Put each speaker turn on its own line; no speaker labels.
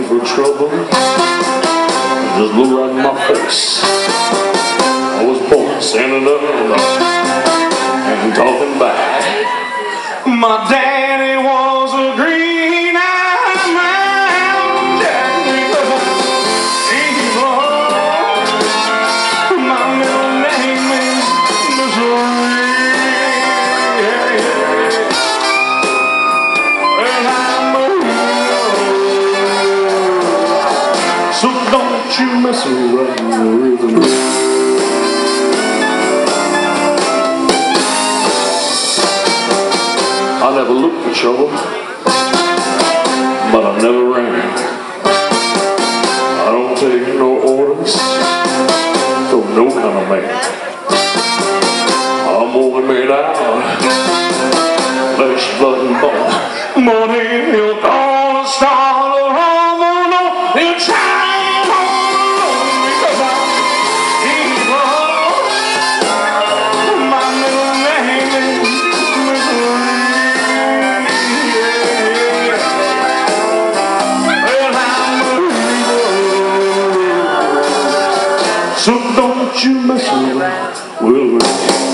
for trouble. Just look right in my face. I was born standing up and talking back. My daddy was a green-eyed man, Jack, because I'm evil. My middle name is Missouri. And I'm a hero. So don't you mess around with me. I never looked for trouble, but I never ran. I don't take no orders from no kind of man. I'm only made out of flesh, blood, and bone. Money, you're gonna start a rumble. You're trying on alone because I'm evil. My middle name is Missouri. So don't you mess around with me.